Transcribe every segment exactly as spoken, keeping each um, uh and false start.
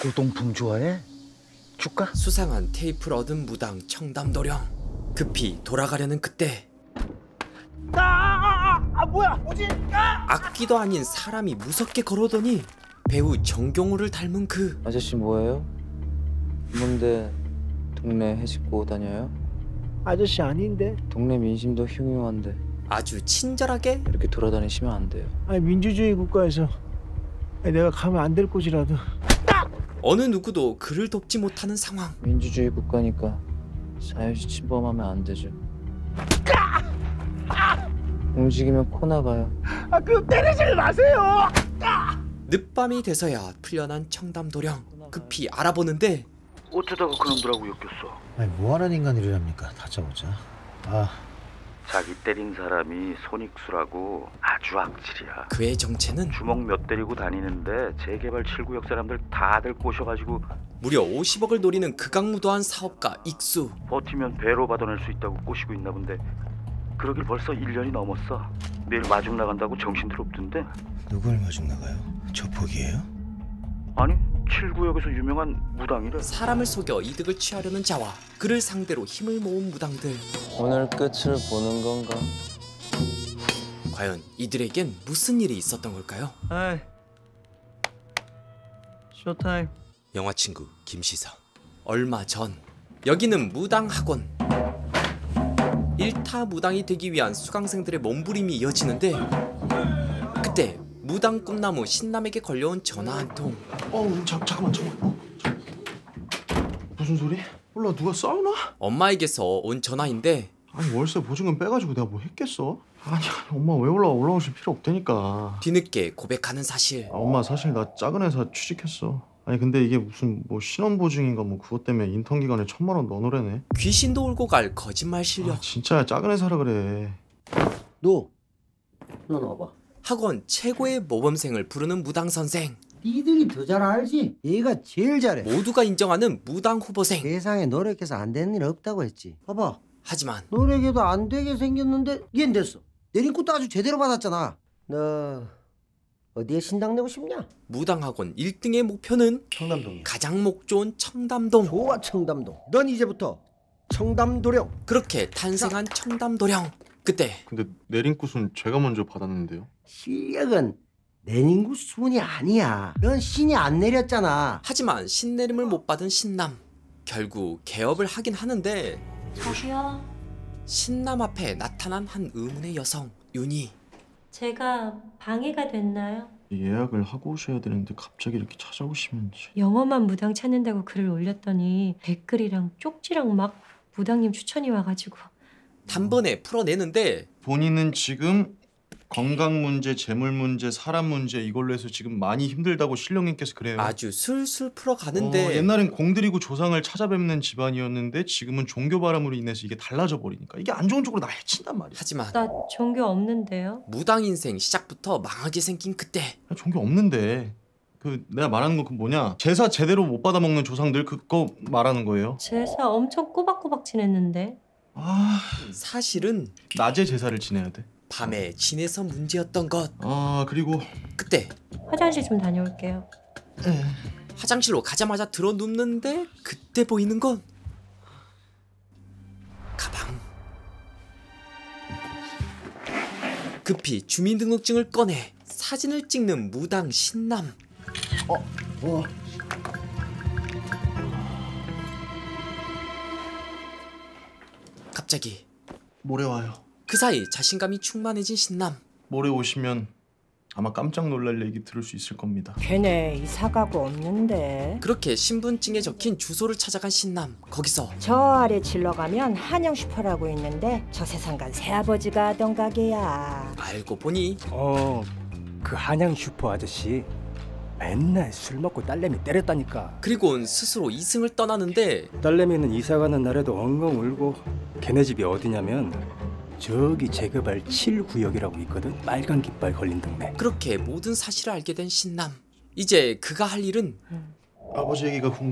고동풍 좋아해? 줄까? 수상한 테이프를 얻은 무당 청담도령. 급히 돌아가려는 그때 아, 아, 아, 아 뭐야 뭐지? 아! 악기도 아닌 사람이 무섭게 걸어오더니 배우 정경호를 닮은 그 아저씨 뭐예요? 뭔데 동네 해집고 다녀요? 아저씨 아닌데? 동네 민심도 흉흉한데 아주 친절하게 이렇게 돌아다니시면 안 돼요. 아니 민주주의 국가에서 아니, 내가 가면 안 될 곳이라도. 어느 누구도 그를 돕지 못하는 상황. 민주주의 국가니까 자유시 침범하면 안 되죠. 움직이면 코 나가요. 아 그럼 때리지 마세요. 늦밤이 돼서야 풀려난 청담도령. 급히 알아보는데 어쩌다가 그놈들하고 엮였어? 아니 뭐하는 인간들이랍니까? 다짜고짜. 아 자기 때린 사람이 손익수라고 아주 악질이야. 그의 정체는 주먹 몇 때리고 다니는데 재개발 칠 구역 사람들 다들 꼬셔가지고 무려 오십억을 노리는 극악무도한 사업가 익수. 버티면 배로 받아낼 수 있다고 꼬시고 있나 본데 그러길 벌써 일 년이 넘었어. 내일 마중 나간다고 정신들 없던데. 누굴 마중 나가요? 조폭이에요? 아니 칠 구역에서 유명한 무당이래. 사람을 속여 이득을 취하려는 자와 그를 상대로 힘을 모은 무당들. 오늘 끝을 보는 건가? 과연 이들에겐 무슨 일이 있었던 걸까요? 하이 쇼타임. 영화친구 김시사. 얼마 전 여기는 무당학원. 일타 무당이 되기 위한 수강생들의 몸부림이 이어지는데 그때 무당 꿈나무 신남에게 걸려온 전화 한 통. 어, 자, 잠깐만, 잠깐만. 어, 저... 무슨 소리? 몰라, 누가 싸우나? 엄마에게서 온 전화인데 아니 월세 보증금 빼가지고 내가 뭐 했겠어? 아니 엄마 왜 올라와 올라오실 필요 없다니까. 뒤늦게 고백하는 사실. 아, 엄마 사실 나 작은 회사 취직했어. 아니 근데 이게 무슨 뭐 신혼보증인가 뭐 그것 때문에 인턴 기간에 천만 원 넣어놓으래네. 귀신도 울고 갈 거짓말 실력. 아, 진짜 작은 회사라 그래. 너, 너 나와봐. 학원 최고의 모범생을 부르는 무당 선생. 니들이 더 잘 알지? 얘가 제일 잘해. 모두가 인정하는 무당 후보생. 세상에 노력해서 안 되는 일 없다고 했지. 봐봐. 하지만 노력해도 안 되게 생겼는데 얜 됐어. 내린 것도 아주 제대로 받았잖아. 너 어디에 신당 내고 싶냐? 무당학원 일 등의 목표는 청담동. 가장 목 좋은 청담동. 좋아 청담동. 넌 이제부터 청담도령. 그렇게 탄생한 청담도령. 그때 근데 내린 꽃은 제가 먼저 받았는데요. 실력은 내린구 수훈이 아니야. 넌 신이 안 내렸잖아. 하지만 신내림을 못 받은 신남. 결국 개업을 하긴 하는데 저기요. 신남 앞에 나타난 한 의문의 여성 윤희. 제가 방해가 됐나요? 예약을 하고 오셔야 되는데 갑자기 이렇게 찾아오시면지. 영어만 무당 찾는다고 글을 올렸더니 댓글이랑 쪽지랑 막 무당님 추천이 와가지고 단번에 풀어내는데 본인은 지금 건강 문제, 재물 문제, 사람 문제 이걸로 해서 지금 많이 힘들다고 신령님께서 그래요. 아주 술술 풀어가는데 어, 옛날엔 공들이고 조상을 찾아뵙는 집안이었는데 지금은 종교 바람으로 인해서 이게 달라져 버리니까 이게 안 좋은 쪽으로 날 해친단 말이야. 하지만 나 종교 없는데요? 무당 인생 시작부터 망하게 생긴 그때 종교 없는데 그 내가 말하는 거 그 뭐냐 제사 제대로 못 받아먹는 조상들 그거 말하는 거예요. 제사 엄청 꼬박꼬박 지냈는데. 아 사실은 낮에 제사를 지내야 돼. 밤에 지내서 문제였던 것. 아 그리고 그때 화장실 좀 다녀올게요. 에. 화장실로 가자마자 들어 눕는데 그때 보이는 건 가방. 급히 주민등록증을 꺼내 사진을 찍는 무당 신남. 어, 어. 갑자기 모레 와요. 그 사이 자신감이 충만해진 신남. 모레 오시면 아마 깜짝 놀랄 얘기 들을 수 있을 겁니다. 걔네 이사가고 없는데. 그렇게 신분증에 적힌 주소를 찾아간 신남. 거기서 저 아래 질러 가면 한영 슈퍼라고 있는데 저 세상간 새아버지가 하던 가게야. 알고 보니 어, 그 한양 슈퍼 아저씨 맨날 술 먹고 딸내미 때렸다니까. 그리고는 스스로 이승을 떠나는데 딸내미는 이사 가는 날에도 엉엉 울고 걔네 집이 어디냐면 저기 재개발 칠 구역이라고 있거든. 빨간 깃발 걸린 동네. 그렇게 모든 사실을 알게 된 신남. 이제 그가 할 일은 아버지 얘기가 궁금해?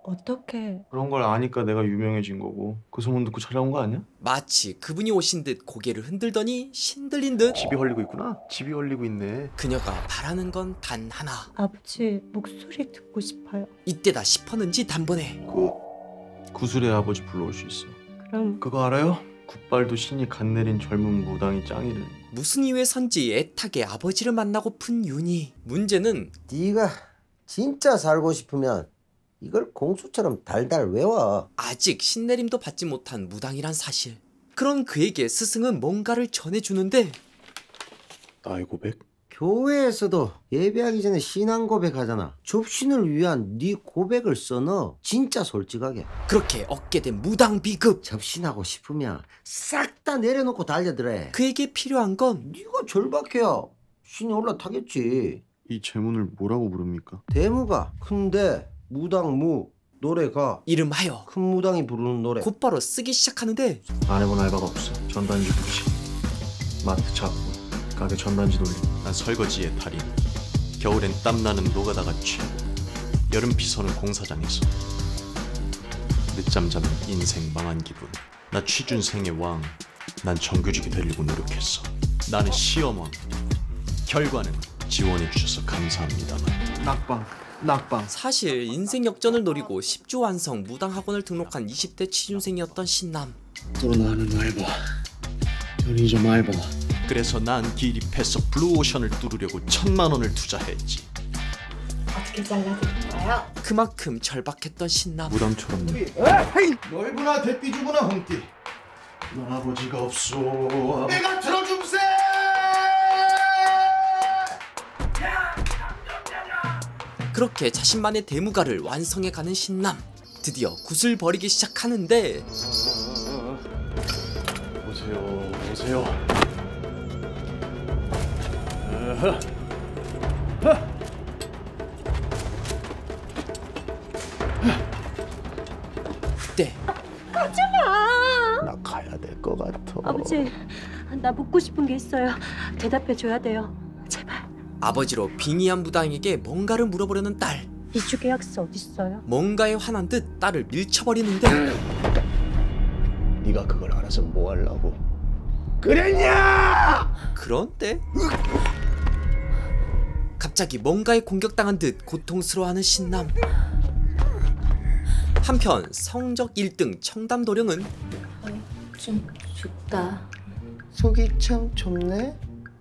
어떻게? 그런 걸 아니까 내가 유명해진 거고 그 소문 듣고 찾아온 거 아니야? 마치 그분이 오신 듯 고개를 흔들더니 신들린 듯 집이 헐리고 있구나. 집이 헐리고 있네. 그녀가 바라는 건 단 하나. 아버지 목소리 듣고 싶어요. 이때다 싶었는지 단번에 그 구슬의 아버지 불러올 수 있어. 그럼 그거 알아요? 굿발도 신이 갓 내린 젊은 무당이 짱이래. 무슨 이유에선지 애타게 아버지를 만나고픈 윤희. 문제는 네가 진짜 살고 싶으면 이걸 공수처럼 달달 외워. 아직 신내림도 받지 못한 무당이란 사실. 그런 그에게 스승은 뭔가를 전해주는데 나의 고백? 교회에서도 예배하기 전에 신앙 고백하잖아. 접신을 위한 네 고백을 써넣어. 진짜 솔직하게. 그렇게 얻게 된 무당 비급. 접신하고 싶으면 싹 다 내려놓고 달려들어. 그에게 필요한 건 네가 절박해야 신이 올라타겠지. 이 제문을 뭐라고 부릅니까? 대무가 큰데 무당무 노래가 이름하여 큰 무당이 부르는 노래. 곧바로 쓰기 시작하는데 안 해본 알바가 없어. 전단지 붙이, 마트 잡고, 가게 전단지 돌리고. 난 설거지의 달인. 겨울엔 땀나는 노가다가 취. 여름 피서는 공사장에서. 늦잠 자는 인생 망한 기분. 나 취준생의 왕. 난 정규직이 되려고 노력했어. 나는 시험왕. 결과는 지원해 주셔서 감사합니다만. 낙방, 낙방. 사실 인생 역전을 노리고 십 주 완성 무당 학원을 등록한 이십 대 취준생이었던 신남. 또 나는 알바. 편의점 알바. 그래서 난 기립해서 블루오션을 뚫으려고 천만 원을 투자했지. 어떻게 잘라드릴까요? 그만큼 절박했던 신남. 무당처럼. 넓으나 대삐 주구나 홍띠. 넌 아버지가 없어. 내가 들어줌세. 그렇게 자신만의 대무가를 완성해가는 신남. 드디어 굿을 버리기 시작하는데 오세요, 오세요. 그때 나 가야 될 것 같아. 아버지, 나 묻고 싶은 게 있어요. 대답해 줘야 돼요. 제발. 아버지로 빙의한 무당에게 뭔가를 물어보려는 딸. 이주 계약서 어딨어요? 뭔가에 화난 듯 딸을 밀쳐버리는데 네가 그걸 알아서 뭐 하려고 그랬냐? 그런데 갑자기 뭔가에 공격당한 듯 고통스러워하는 신남. 한편 성적 일 등 청담도령은 좀 춥다. 속이 참 좁네.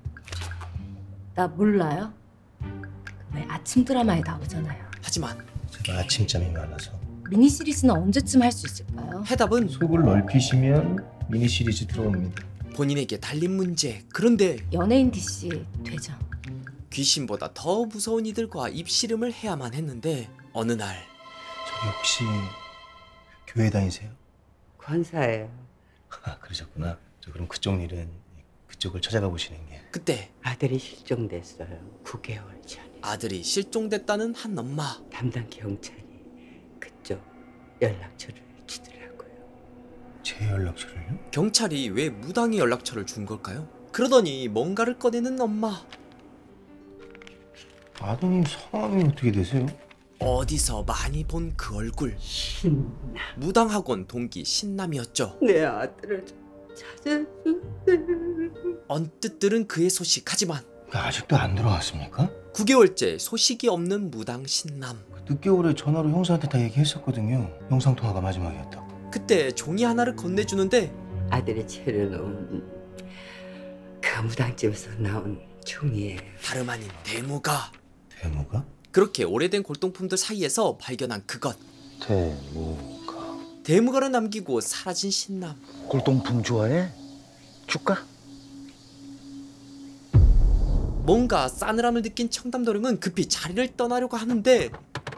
나 몰라요? 왜 아침 드라마에 나오잖아요. 하지만 제가 아침잠이 많아서. 미니 시리즈는 언제쯤 할 수 있을까요? 해답은 속을 넓히시면 미니 시리즈 들어옵니다. 본인에게 달린 문제. 그런데 연예인 디씨 되죠. 귀신보다 더 무서운 이들과 입씨름을 해야만 했는데 어느 날 저기 혹시 교회 다니세요? 관사예요. 아, 그러셨구나. 저 그럼 그쪽 일은 그쪽을 찾아가 보시는 게. 그때 아들이 실종됐어요. 구 개월 전에. 아들이 실종됐다는 한 엄마. 담당 경찰이 그쪽 연락처를 주더라고요. 제 연락처를요? 경찰이 왜 무당의 연락처를 준 걸까요? 그러더니 뭔가를 꺼내는 엄마. 아드님 성함이 어떻게 되세요? 어디서 많이 본 그 얼굴. 신남. 무당학원 동기 신남이었죠. 내 아들을 찾아주세요. 언뜻 들은 그의 소식. 하지만 아직도 안 들어왔습니까? 구 개월째 소식이 없는 무당 신남. 늦게 오래 전화로 형사한테 다 얘기했었거든요. 영상통화가 마지막이었다고. 그때 종이 하나를 건네주는데 아들이 차려놓은 그 무당집에서 나온 종이에요. 다름 아닌 대무가. 대무가? 그렇게 오래된 골동품들 사이에서 발견한 그것. 대무가. 대무가를 남기고 사라진 신남. 골동품 좋아해? 줄까? 뭔가 싸늘함을 느낀 청담도령은 급히 자리를 떠나려고 하는데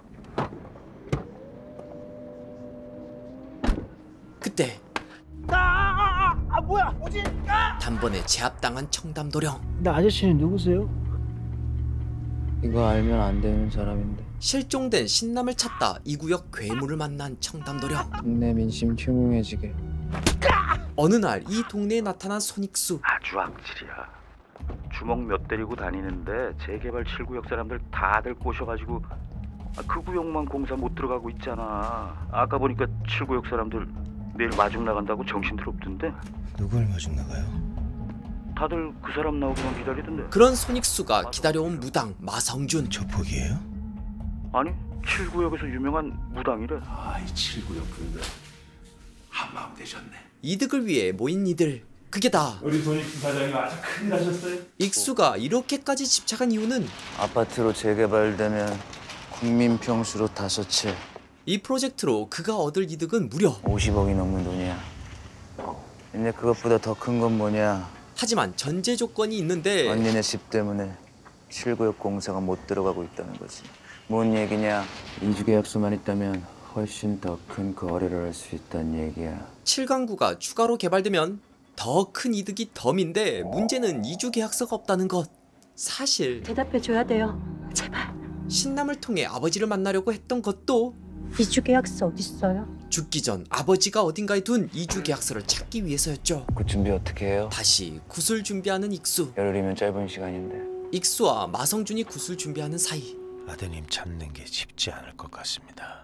그때 아, 아 뭐야? 뭐지? 단번에 제압당한 청담도령. 나 아저씨는 누구세요? 이거 알면 안 되는 사람인데. 실종된 신남을 찾다 이 구역 괴물을 만난 청담도령. 동네 민심 흉흉해지게. 어느 날 이 동네에 나타난 손익수. 아주 악질이야. 주먹 몇 때리고 다니는데 재개발 칠 구역 사람들 다들 꼬셔가지고 아, 그 구역만 공사 못 들어가고 있잖아. 아까 보니까 칠 구역 사람들 내일 마중 나간다고 정신들 없던데. 누굴 마중 나가요? 다들 그 사람 나오기만 기다리던데. 그런 손익수가 기다려온 무당 마성준. 조폭이에요? 아니 칠 구역에서 유명한 무당이래. 아이 칠 구역 분들 한마음 되셨네. 이득을 위해 모인 이들. 그게 다 우리 손익수 사장님 아주 큰일 하셨어요. 익수가 이렇게까지 집착한 이유는 아파트로 재개발되면 국민 평수로 다섯 채 이 프로젝트로 그가 얻을 이득은 무려 오십억이 넘는 돈이야. 근데 그것보다 더 큰 건 뭐냐? 하지만 전제 조건이 있는데 언니네 집 때문에 칠 구역 공사가 못 들어가고 있다는 거지. 뭔 얘기냐? 인수계약서만 있다면 훨씬 더 큰 거래를 할 수 있다는 얘기야. 칠 강구가 추가로 개발되면 더 큰 이득이 덤인데 문제는 이주 계약서가 없다는 것. 사실 대답해줘야 돼요. 제발. 신남을 통해 아버지를 만나려고 했던 것도 이주 계약서 어딨어요? 죽기 전 아버지가 어딘가에 둔 이주 계약서를 찾기 위해서였죠. 그 준비 어떻게 해요? 다시 구슬 준비하는 익수. 열흘이면 짧은 시간인데. 익수와 마성준이 구슬 준비하는 사이. 아드님 찾는 게 쉽지 않을 것 같습니다.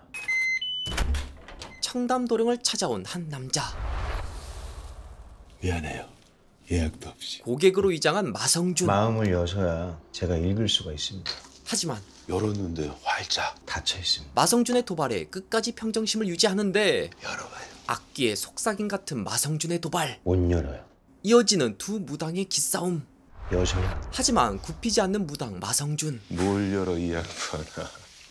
청담도령을 찾아온 한 남자. 미안해요. 예약도 없이. 고객으로 위장한 마성준. 마음을 여서야 제가 읽을 수가 있습니다. 하지만 열었는데 활짝 닫혀 있습니다. 마성준의 도발에 끝까지 평정심을 유지하는데 열어봐요. 악기의 속삭임 같은 마성준의 도발. 못 열어요. 이어지는 두 무당의 기싸움. 여서요. 하지만 굽히지 않는 무당 마성준. 뭘 열어 이 양반아.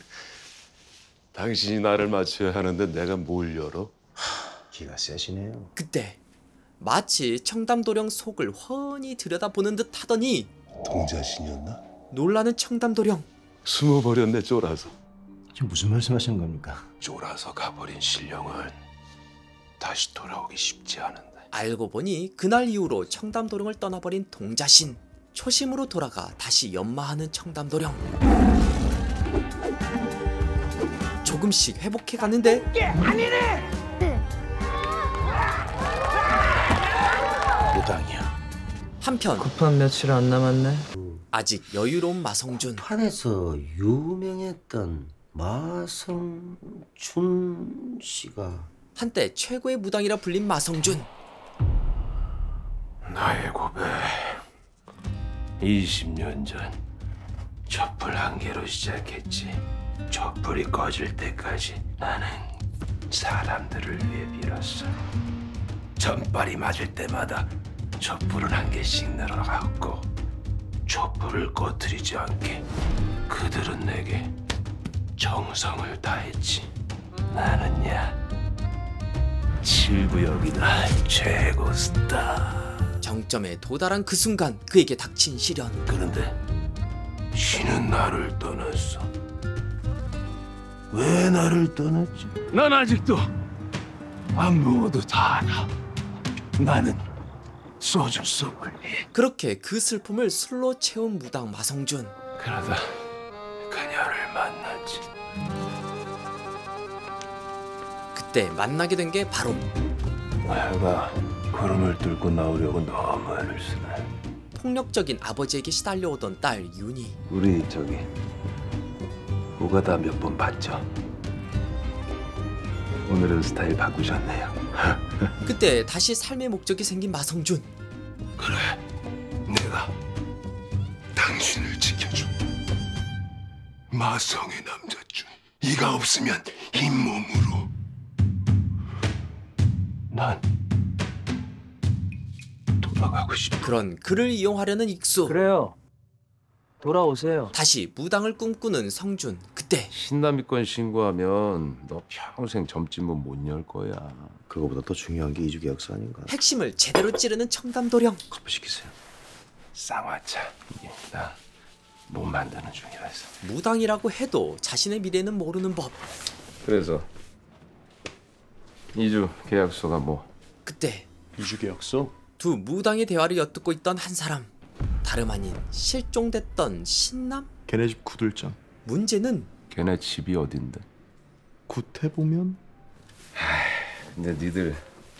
당신이 나를 맞춰야 하는데 내가 뭘 열어? 기가 세시네요. 그때 마치 청담도령 속을 훤히 들여다보는 듯 하더니 동자신이었나? 놀라는 청담도령. 숨어버렸네 쫄아서. 지금 무슨 말씀하시는 겁니까? 쫄아서 가버린 신령은 다시 돌아오기 쉽지 않은데. 알고 보니 그날 이후로 청담도령을 떠나버린 동자신. 초심으로 돌아가 다시 연마하는 청담도령. 조금씩 회복해가는데 무당이야. 한편 급한 며칠 안 남았네. 아직 여유로운 마성준. 판에서 유명했던 마성준 씨가 한때 최고의 무당이라 불린 마성준. 나의 고백. 이십 년 전 촛불 한 개로 시작했지. 촛불이 꺼질 때까지 나는 사람들을 위해 빌었어. 전발이 맞을 때마다 촛불을 한 개씩 늘어갔고 촛불을 꺼뜨리지 않게 그들은 내게 정성을 다했지. 나는야 칠 구역이다 최고 스타. 정점에 도달한 그 순간 그에게 닥친 시련. 그런데 신은 나를 떠났어. 왜 나를 떠났지? 난 아직도 아무것도 다 알아. 나는 소주 소믈리에. 그렇게 그 슬픔을 술로 채운 무당 마성준. 그러다 그녀를 만났지. 그때 만나게 된 게 바로 내가 구름을 뚫고 나오려고 너무 애를 쓰네. 폭력적인 아버지에게 시달려오던 딸 윤희. 우리 저기 오가다 몇 번 봤죠? 오늘은 스타일 바꾸셨네요. 그때 다시 삶의 목적이 생긴 마성준. 그래, 내가 당신을 지켜줘. 마성의 남자준. 이가 없으면 잇몸으로. 난 돌아가고 싶어. 그런 그를 이용하려는 익수. 그래요. 돌아오세요. 다시 무당을 꿈꾸는 성준. 그때 신남이권 신고하면 너 평생 점집문 못 열 거야. 그거보다 더 중요한 게 이주 계약서 아닌가? 핵심을 제대로 찌르는 청담도령. 커피 시키세요. 쌍화차. 나 못 만드는 중이라서. 무당이라고 해도 자신의 미래는 모르는 법. 그래서 이주 계약서가 뭐? 그때 이주 계약서? 두 무당의 대화를 엿듣고 있던 한 사람. 다름 아닌 실종됐던 신남? 걔네 집 구들장. 문제는 걔네 집이 어딘데? 굿해 보면. 근데 니들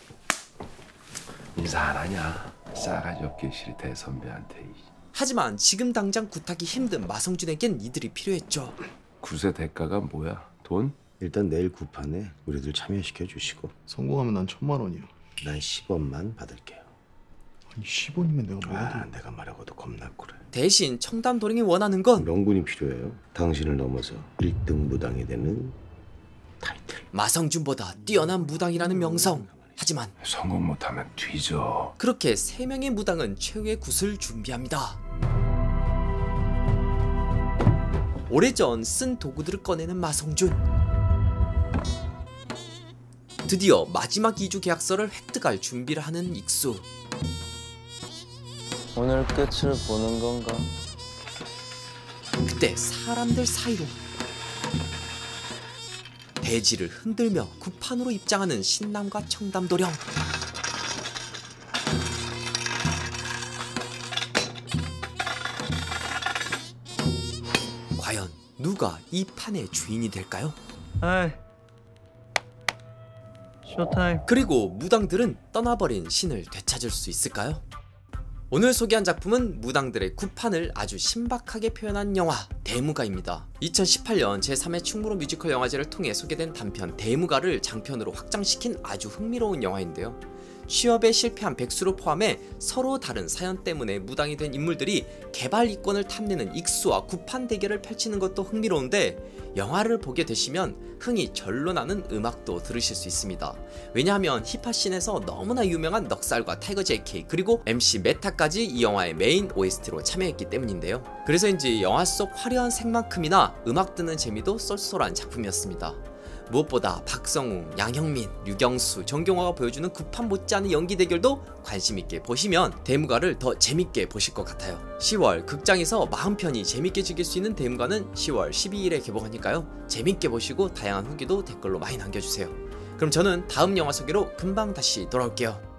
인사 안 하냐? 싸가지 없게 시리 대선배한테. 하지만 지금 당장 굿하기 힘든 마성준에겐 이들이 필요했죠. 굿의 대가가 뭐야? 돈? 일단 내일 구판에 우리들 참여시켜 주시고 성공하면 난 천만 원이요. 난 십원만 받을게요. 아니 십 원이면 내가 뭐라도. 아, 내가 말하고도 겁나 그래. 대신 청담도령이 원하는 건 명분이 필요해요. 당신을 넘어서 일 등 무당이 되는 마성준보다 뛰어난 무당이라는 명성. 하지만 성공 못하면 뒤져. 그렇게 세 명의 무당은 최후의 굿을 준비합니다. 오래전 쓴 도구들을 꺼내는 마성준. 드디어 마지막 이주 계약서를 획득할 준비를 하는 익수. 오늘 끝을 보는 건가? 그때 사람들 사이로 대지를 흔들며 구판으로 입장하는 신남과 청담도령. 과연 누가 이 판의 주인이 될까요? 하이. 쇼타임. 그리고 무당들은 떠나버린 신을 되찾을 수 있을까요? 오늘 소개한 작품은 무당들의 구판을 아주 신박하게 표현한 영화 대무가입니다. 이천십팔 년 제삼 회 충무로 뮤지컬 영화제를 통해 소개된 단편 대무가를 장편으로 확장시킨 아주 흥미로운 영화인데요. 취업에 실패한 백수를 포함해 서로 다른 사연 때문에 무당이 된 인물들이 개발 이권을 탐내는 익수와 구판 대결을 펼치는 것도 흥미로운데, 영화를 보게 되시면 흥이 절로 나는 음악도 들으실 수 있습니다. 왜냐하면 힙합씬에서 너무나 유명한 넉살과 타이거 제이케이 그리고 엠씨 메타까지 이 영화의 메인 오에스티로 참여했기 때문인데요. 그래서인지 영화 속 화려한 색만큼이나 음악 듣는 재미도 쏠쏠한 작품이었습니다. 무엇보다 박성웅, 양형민, 류경수, 정경화가 보여주는 구판 못지않은 연기 대결도 관심있게 보시면 대무가를 더 재밌게 보실 것 같아요. 시월 극장에서 마음 편히 재밌게 즐길 수 있는 대무가는 시월 십이일에 개봉하니까요. 재밌게 보시고 다양한 후기도 댓글로 많이 남겨주세요. 그럼 저는 다음 영화 소개로 금방 다시 돌아올게요.